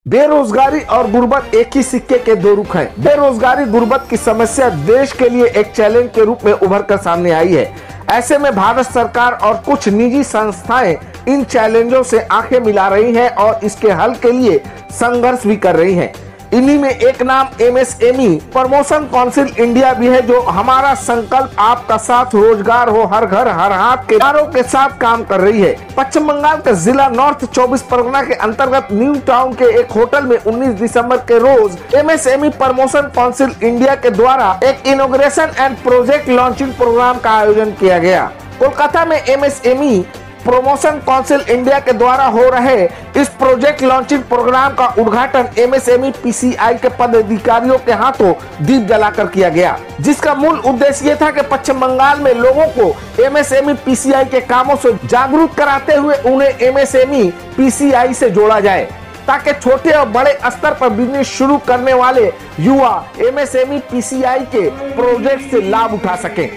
बेरोजगारी और गुर्बत एक ही सिक्के के दो रुख हैं। बेरोजगारी गुर्बत की समस्या देश के लिए एक चैलेंज के रूप में उभर कर सामने आई है। ऐसे में भारत सरकार और कुछ निजी संस्थाएं इन चैलेंजों से आंखें मिला रही हैं और इसके हल के लिए संघर्ष भी कर रही हैं। इन्हीं में एक नाम एमएसएमई प्रमोशन काउंसिल इंडिया भी है, जो हमारा संकल्प आपका साथ रोजगार हो हर घर हर हाथ के नारों के साथ काम कर रही है। पश्चिम बंगाल के जिला नॉर्थ 24 परगना के अंतर्गत न्यू टाउन के एक होटल में 19 दिसंबर के रोज एमएसएमई प्रमोशन काउंसिल इंडिया के द्वारा एक inauguration and project launching programme का आयोजन किया गया। कोलकाता में एमएसएमई प्रमोशन काउंसिल इंडिया के द्वारा हो रहे इस प्रोजेक्ट लॉन्चिंग प्रोग्राम का उद्घाटन एमएसएमई पीसीआई के पदाधिकारियों के हाथों दीप जलाकर किया गया, जिसका मूल उद्देश्य ये था कि पश्चिम बंगाल में लोगों को एमएसएमई पीसीआई के कामों से जागरूक कराते हुए उन्हें एमएसएमई पीसीआई से जोड़ा जाए, ताकि छोटे और बड़े स्तर पर बिजनेस शुरू करने वाले युवा एमएसएमई पीसीआई के प्रोजेक्ट से लाभ उठा सकें।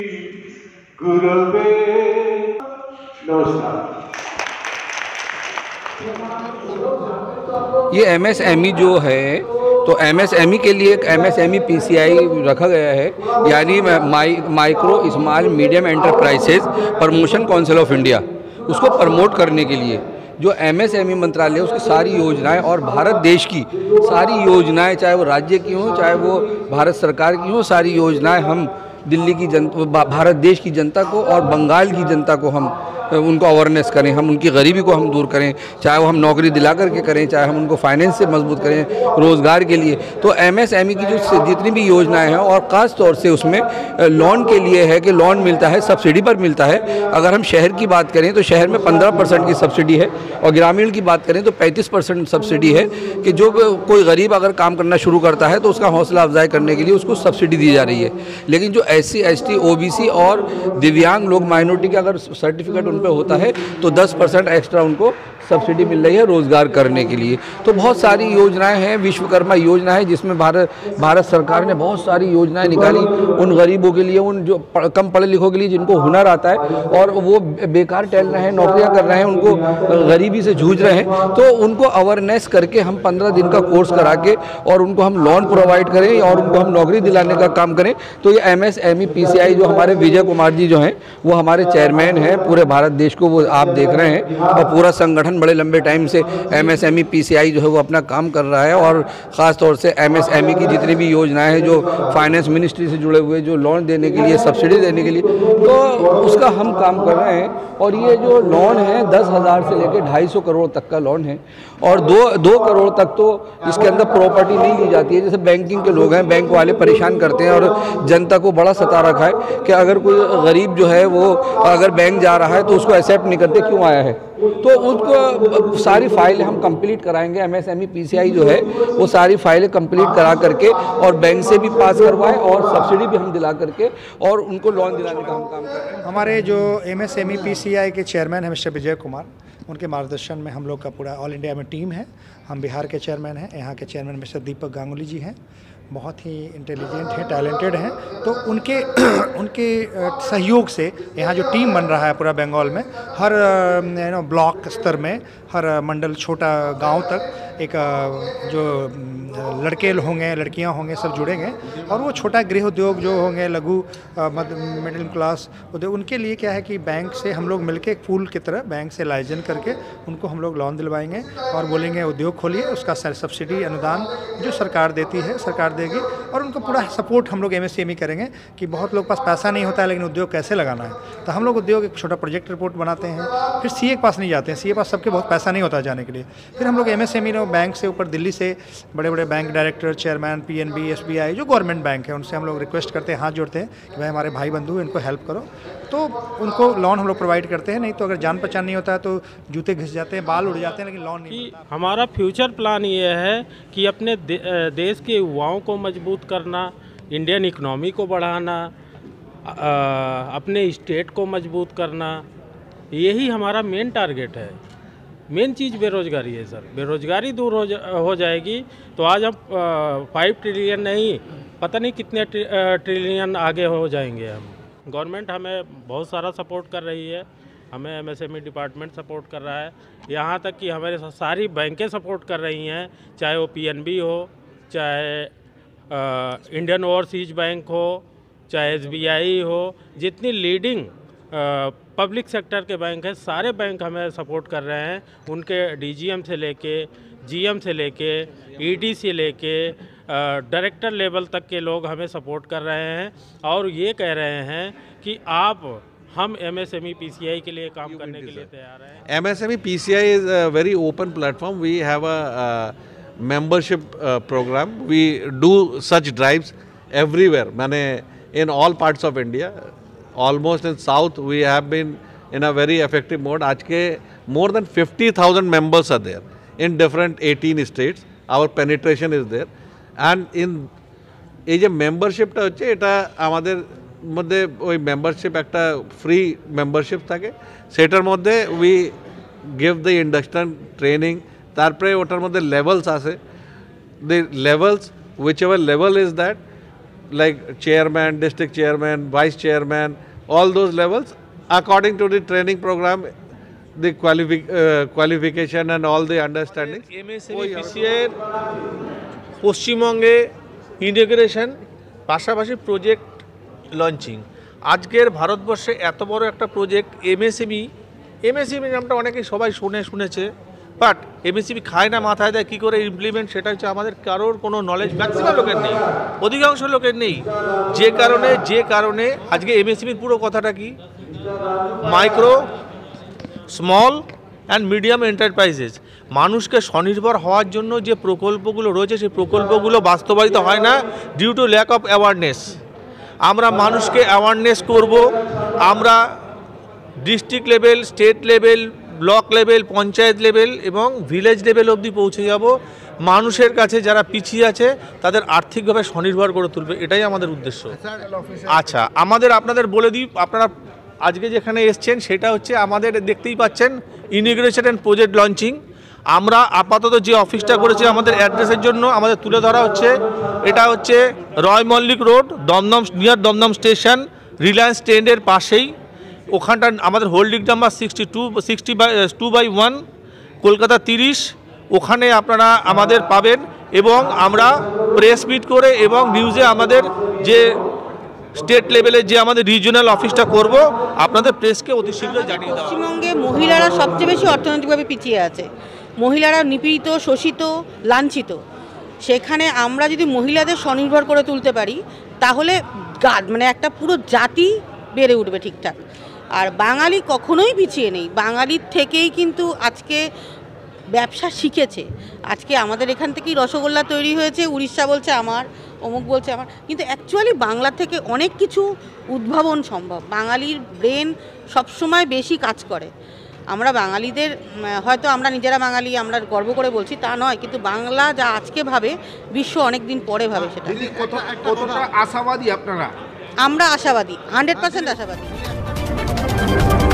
ये एमएसएमई जो है, तो एमएसएमई के लिए एक एमएसएमई पीसीआई रखा गया है, यानी micro small medium enterprises promotion council of India. उसको प्रमोट करने के लिए जो एमएसएमई मंत्रालय उसकी सारी योजनाएं और भारत देश की सारी योजनाएं, चाहे वो राज्य की हों चाहे वो भारत सरकार की हों, सारी योजनाएं हम दिल्ली की जनता, भारत देश की जनता को और बंगाल की जनता को हम उनको अवेयरनेस करें, हम उनकी गरीबी को हम दूर करें, चाहे वो हम नौकरी दिला करके करें, चाहे हम उनको फाइनेंस से मजबूत करें रोज़गार के लिए। तो एमएसएमई की जो जितनी भी योजनाएं हैं और ख़ास तौर से उसमें लोन के लिए है कि लोन मिलता है, सब्सिडी पर मिलता है। अगर हम शहर की बात करें तो शहर में 15% की सब्सिडी है और ग्रामीण की बात करें तो 35% सब्सिडी है कि जो कोई गरीब अगर काम करना शुरू करता है तो उसका हौसला अफजाई करने के लिए उसको सब्सिडी दी जा रही है। लेकिन जो SC, ST, OBC और दिव्यांग लोग, माइनॉरिटी का अगर सर्टिफिकेट पे होता है तो 10% एक्स्ट्रा उनको सब्सिडी मिल रही है रोजगार करने के लिए। तो बहुत सारी योजनाएं हैं। विश्वकर्मा योजना है जिसमें भारत सरकार ने बहुत सारी योजनाएं निकाली उन गरीबों के लिए, उन जो कम पढ़े लिखों के लिए जिनको हुनर आता है और वो बेकार टहल रहे हैं, नौकरियां कर रहे हैं, उनको गरीबी से जूझ रहे हैं, तो उनको अवेयरनेस करके हम 15 दिन का कोर्स करा के और उनको हम लोन प्रोवाइड करें और उनको हम नौकरी दिलाने का काम करें। तो ये एमएसएमई पीसीआई जो हमारे विजय कुमार जी जो हैं वो हमारे चेयरमैन हैं पूरे भारत देश को, वो आप देख रहे हैं, और पूरा संगठन बड़े लंबे टाइम से एमएसएमई पीसीआई जो है वो अपना काम कर रहा है। और ख़ास तौर से एमएसएमई की जितनी भी योजनाएं हैं जो फाइनेंस मिनिस्ट्री से जुड़े हुए, जो लोन देने के लिए, सब्सिडी देने के लिए, तो उसका हम काम कर रहे हैं। और ये जो लोन है 10,000 से लेकर 250 करोड़ तक का लोन है और 2 करोड़ तक तो इसके अंदर प्रॉपर्टी नहीं ली जाती है। जैसे बैंकिंग के लोग हैं, बैंक वाले परेशान करते हैं और जनता को बड़ा सता रखा है कि अगर कोई गरीब जो है वो अगर बैंक जा रहा है तो उसको एक्सेप्ट नहीं करते, क्यों आया है। तो उसको सारी फाइलें हम कंप्लीट कराएंगे। एमएसएमई पीसीआई जो है वो सारी फाइलें कंप्लीट करा करके और बैंक से भी पास करवाएं और सब्सिडी भी हम दिला करके और उनको लोन दिलाने का हम काम कर रहे हैं। हमारे जो एमएसएमई पीसीआई के चेयरमैन हैं मिस्टर विजय कुमार, उनके मार्गदर्शन में हम लोग का पूरा ऑल इंडिया में टीम है। हम बिहार के चेयरमैन हैं, यहाँ के चेयरमैन मिस्टर दीपक गांगुली जी हैं, बहुत ही इंटेलिजेंट हैं, टैलेंटेड हैं। तो उनके सहयोग से यहाँ जो टीम बन रहा है पूरा बंगाल में, हर ब्लॉक स्तर में, हर मंडल, छोटा गांव तक एक जो लड़के होंगे, लड़कियां होंगे, सब जुड़ेंगे और वो छोटा गृह उद्योग जो होंगे, लघु मिडिल क्लास उद्योग, उनके लिए क्या है कि बैंक से हम लोग मिलके एक पूल की तरह बैंक से लाइजन करके उनको हम लोग लोन दिलवाएंगे और बोलेंगे उद्योग खोलिए, उसका सब्सिडी अनुदान जो सरकार देती है सरकार देगी और उनको पूरा सपोर्ट हम लोग एमएसएमई करेंगे कि बहुत लोग पास पैसा नहीं होता है लेकिन उद्योग कैसे लगाना है। तो हम लोग उद्योग एक छोटा प्रोजेक्ट रिपोर्ट बनाते हैं, फिर सीए के पास नहीं जाते हैं, सीए पास सबके बहुत पैसा नहीं होता जाने के लिए, फिर हम लोग एमएसएमई ने बैंक से ऊपर दिल्ली से बड़े बड़े bank director, chairman, PNB, SBI जो गवर्नमेंट बैंक है उनसे हम लोग रिक्वेस्ट करते हैं, हाथ जोड़ते हैं कि भाई हमारे भाई बंधु इनको हेल्प करो, तो उनको लोन हम लोग प्रोवाइड करते हैं। नहीं तो अगर जान पहचान नहीं होता है तो जूते घिस जाते हैं, बाल उड़ जाते हैं, लेकिन लोन नहीं मिलता। हमारा फ्यूचर प्लान ये है कि अपने देश के युवाओं को मजबूत करना, इंडियन इकोनॉमी को बढ़ाना, अपने स्टेट को मजबूत करना, यही हमारा मेन टारगेट है। मेन चीज़ बेरोज़गारी है सर। बेरोज़गारी दूर हो जाएगी तो आज हम 5 ट्रिलियन नहीं, पता नहीं कितने ट्रिलियन आगे हो जाएंगे हम। गवर्नमेंट हमें बहुत सारा सपोर्ट कर रही है हमें एमएसएमई डिपार्टमेंट सपोर्ट कर रहा है, यहाँ तक कि हमारे सारी बैंकें सपोर्ट कर रही हैं, चाहे वो पीएनबी हो, चाहे इंडियन ओवरसीज बैंक हो, चाहे एसबीआई हो, जितनी लीडिंग पब्लिक सेक्टर के बैंक हैं सारे बैंक हमें सपोर्ट कर रहे हैं। उनके डीजीएम से लेके जीएम से लेके ईडी से लेके डायरेक्टर लेवल तक के लोग हमें सपोर्ट कर रहे हैं और ये कह रहे हैं कि हम एमएसएमई पीसीआई के लिए काम करने के लिए तैयार हैं। MSME PCI is a very open platform. We have a membership program. We do such drives everywhere. मैंने in all parts of India, almost in South, we have been in a very effective mode. आज के more than 50,000 members are there in different 18 states. Our penetration is there. And in এই যে মেম্বারশিপটা হচ্ছে এটা আমাদের মধ্যে ওই মেম্বারশিপ একটা ফ্রি মেম্বারশিপ থাকে, সেটার মধ্যে we give the induction training, তারপরে ওটার মধ্যে লেভেলস আছে, the levels, whichever level is that, like chairman, district chairman, vice chairman, all those levels, according to the training program, the qualification and all the understanding. MSME PCI পশ্চিমবঙ্গে integration পাশাপাশি project launching. আজকের ভারতবর্ষে এত বড় একটা project MSME নামটা অনেকেই সবাই শুনেছে, বাট এমএসএমই খায় না মাথায় দেয় কী করে ইমপ্লিমেন্ট, সেটা হচ্ছে আমাদের কারোর কোনো নলেজ ম্যাক্সিমাম লোকের নেই, অধিকাংশ লোকের নেই। যে কারণে আজকে এমএসএমইর পুরো কথাটা কি, micro small and medium enterprises, মানুষকে স্বনির্ভর হওয়ার জন্য যে প্রকল্পগুলো রয়েছে সেই প্রকল্পগুলো বাস্তবায়িত হয় না due to lack of awareness. আমরা মানুষকে অ্যাওয়ারনেস করব, আমরা district level, state level, block level, panchayat level এবং ভিলেজ লেভেল অবধি পৌঁছে যাব। মানুষের কাছে যারা পিছিয়ে আছে তাদের আর্থিকভাবে স্বনির্ভর করে তুলবে, এটাই আমাদের উদ্দেশ্য। আচ্ছা, আপনাদের বলে দিই, আপনারা আজকে যেখানে এসছেন সেটা হচ্ছে আমাদের দেখতেই পাচ্ছেন ইনিগ্রেশন অ্যান্ড প্রজেক্ট লঞ্চিং। আমরা আপাতত যে অফিসটা করেছি আমাদের অ্যাড্রেসের জন্য আমাদের তুলে ধরা হচ্ছে, এটা হচ্ছে Roy Mallick road, Dum Dum, near Dum Dum station, Reliance ট্রেন্ডের পাশেই। ওখানটা আমাদের হোল্ডিং নাম্বার 62/1, কলকাতা 30। ওখানে আপনারা আমাদের পাবেন এবং আমরা প্রেস মিট করে এবং নিউজে আমাদের যে স্টেট লেভেলের যে আমাদের রিজিওনাল অফিসটা করব, আপনাদের প্রেসকে অতি শীঘ্রই জানিয়ে দেওয়া। পশ্চিমবঙ্গে মহিলারা সবচেয়ে বেশি অর্থনৈতিকভাবে পিছিয়ে আছে, মহিলারা নিপীড়িত, শোষিত, লাঞ্ছিত। সেখানে আমরা যদি মহিলাদের স্বনির্ভর করে তুলতে পারি তাহলে মানে একটা পুরো জাতি বেড়ে উঠবে ঠিকঠাক। আর বাঙালি কখনোই পিছিয়ে নেই, বাঙালির থেকেই কিন্তু আজকে ব্যবসা শিখেছে। আজকে আমাদের এখান থেকেই রসগোল্লা তৈরি হয়েছে, উড়িষ্যা বলছে আমার, অমুক বলছে আমার, কিন্তু অ্যাকচুয়ালি বাংলা থেকে অনেক কিছু উদ্ভাবন সম্ভব। বাঙালির ব্রেন সবসময় বেশি কাজ করে। আমরা বাঙালিদের হয়তো আমরা নিজেরা বাঙালি, আমরা গর্ব করে বলছি তা নয়, কিন্তু বাংলা যা আজকে ভাবে বিশ্ব অনেক দিন পরে ভাবে। সেটা কতটা আশাবাদী আপনারা? আমরা আশাবাদী, 100% আশাবাদী।